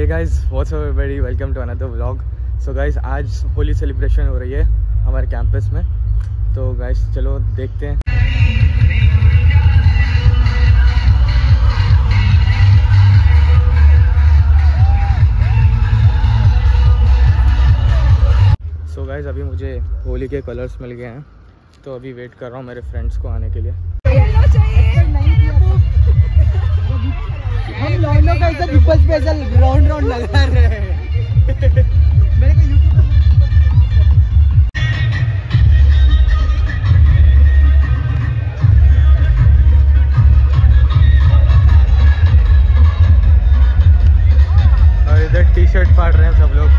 Hey guys, what's up everybody, welcome to another vlog. So guys, आज Holi celebration हो रही है हमारे कैंपस में। तो गाइस चलो देखते हैं। सो गाइस, अभी मुझे होली के कलर्स मिल गए हैं, तो अभी वेट कर रहा हूँ मेरे फ्रेंड्स को आने के लिए। हम लौंडों का ऐसा ट्रिपल स्पेशल राउंड लगा रहे हैं। मेरे को यूट्यूब और इधर टी शर्ट फाड़ रहे हैं सब लोग।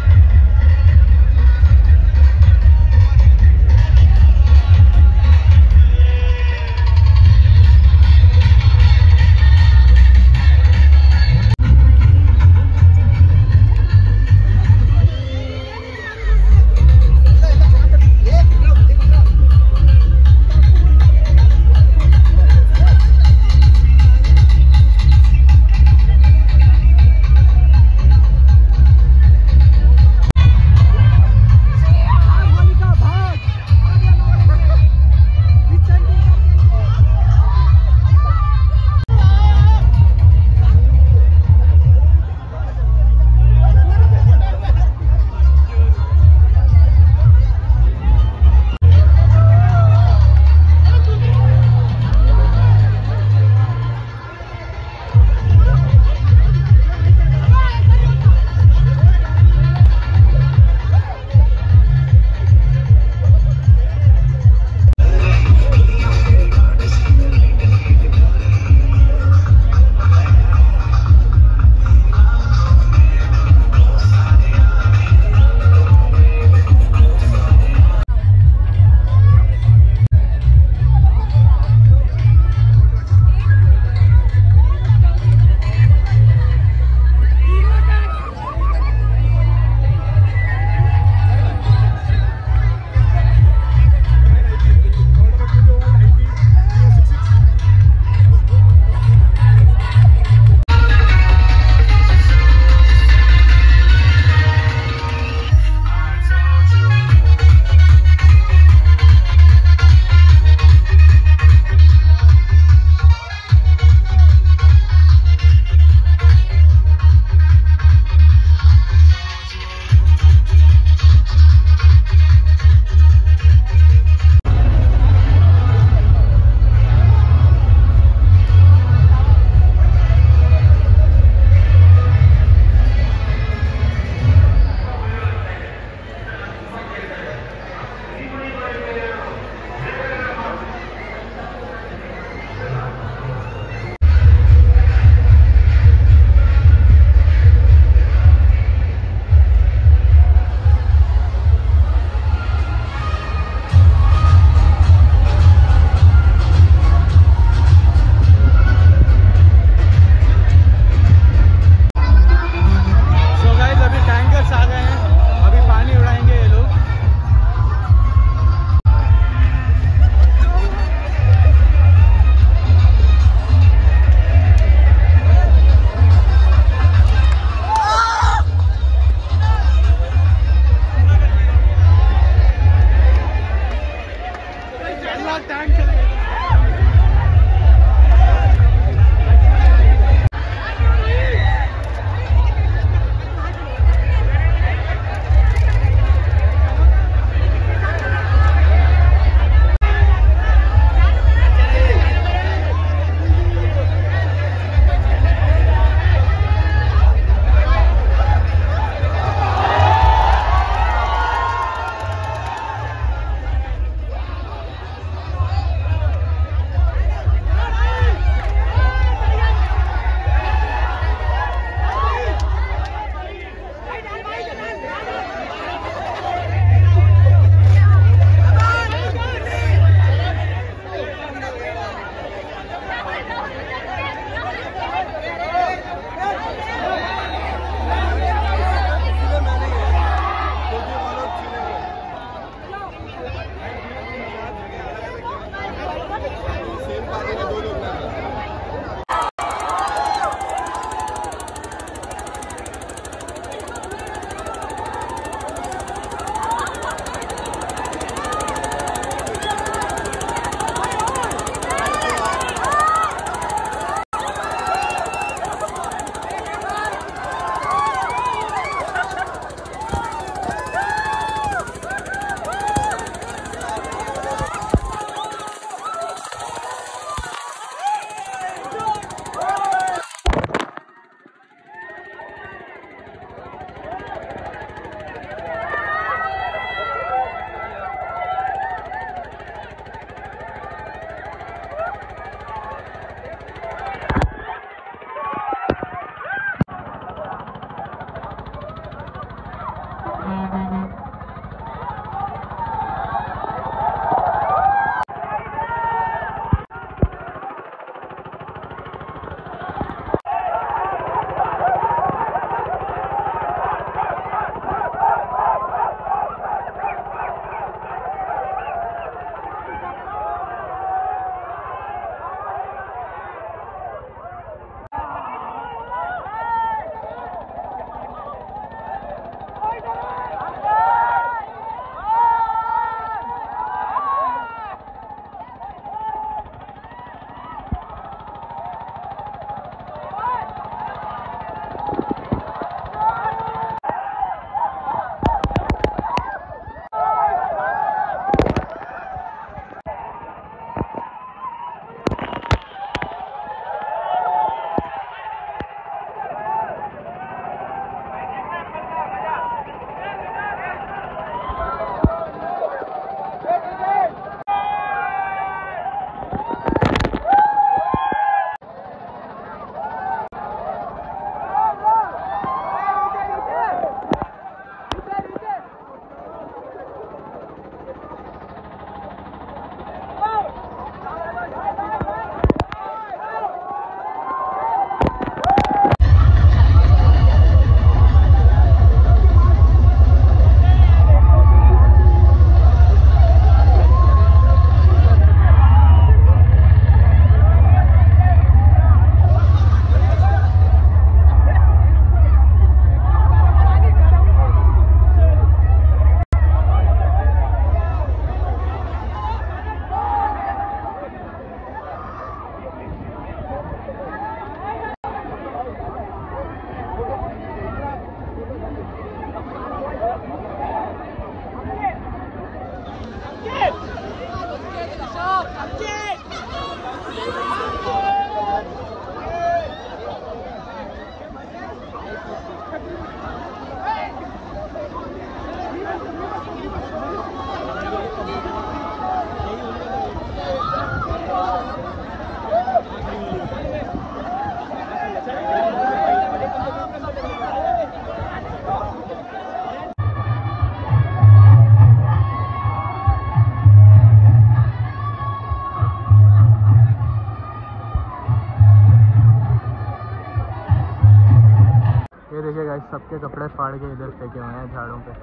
ये देखिए गाइस, सबके कपड़े फाड़ के इधर फेंके हुए हैं झाड़ों पे।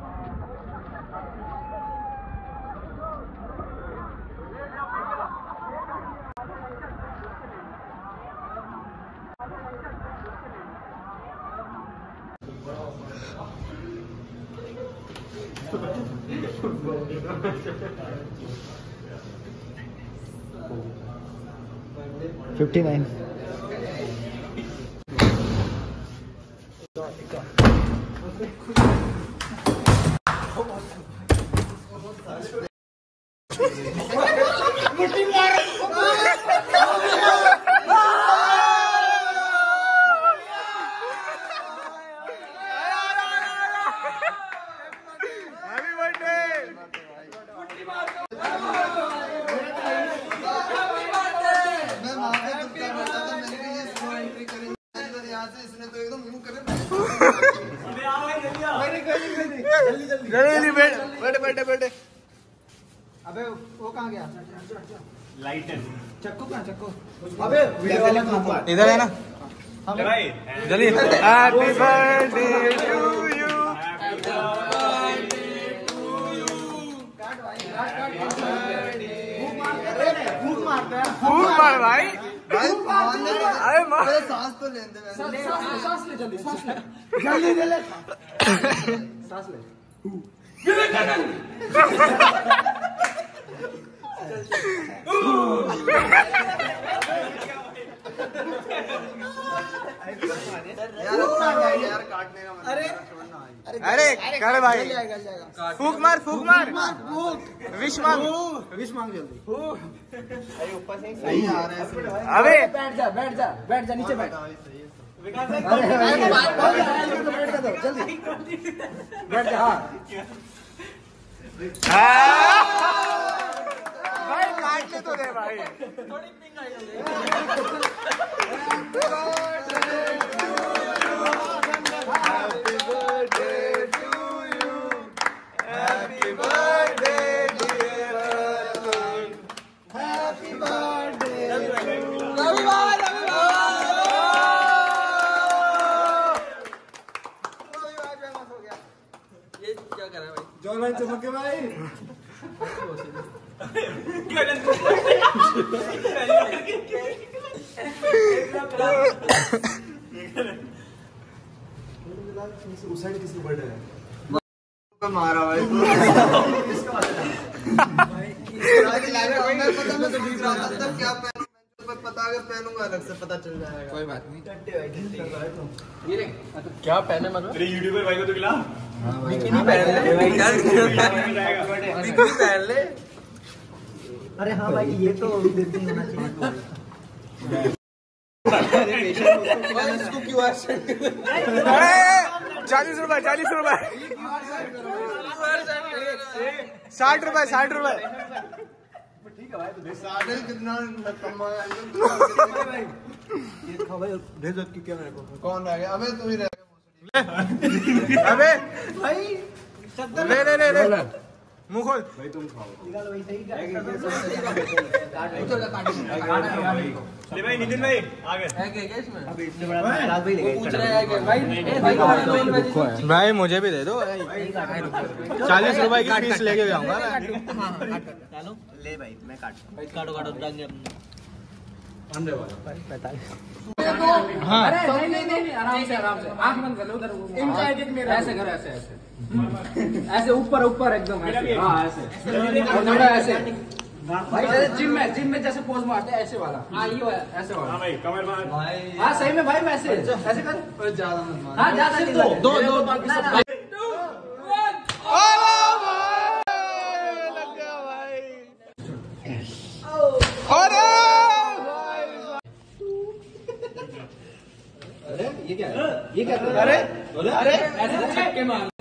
$59 बैठे। अबे वो कहाँ गया? लाइटर चक्कू कहाँ? चक्कू अबे वीडियो वाला कहाँ? इधर है ना भाई। जल्दी। Happy birthday to you. फूक मारते हैं। फूक मार भाई। अरे मार। सांस तो ले दे। सांस ले जल्दी। सांस ले जल्दी दे ले। सांस ले। यार काटने का। अरे कर भाई, फूक मार फूक मार। विश मांग जल्दी। सही आ रहा है। अबे बैठ जा नीचे बैठ। जल्दी बैठ जा। हाँ भाई काटने तो दे भाई। जॉन भाई चमक के भाई। उस साइड किसकी बर्थडे है? मारा भाई। पता अगर पहनूंगा अलग से पता चल जाएगा। कोई बात नहीं। क्या पहने मतलब? तेरे यूट्यूबर भाई को तो खिला। बिकिनी पहन ले। अरे हाँ भाई ये तो देते होना चाहिए। इसको QR से 40 रुपए 60 रुपए। ठीक है भाई। तो कितना भेज दो क्या मेरे को। कौन रह गया? अबे तू ही रह गया। अबे भाई ले मुंह खोल भाई तुम खाओ। ले भाई नितिन भाई आ गए। भाई मुझे भी दे दो। 40 रुपए की फीस लेके जाऊंगा मैं। ले भाई मैं काटो हाँ अरे नहीं आराम से आंख बंद कर लो। उधर ऐसे करो ऐसे ऊपर एकदम ऐसे। हाँ ऐसे और थोड़ा ऐसे भाई जैसे जिम में जैसे पोज मारते हैं ऐसे वाला। हाँ ये वाला ऐसे वाला। हाँ भाई कमर मार। हाँ सही में भाई वैसे ऐसे कर। ज्यादा मत मार। हाँ ज्यादा नहीं दो बाकी सब। अरे ये क्या है? अरे ऐसे छक्के मार।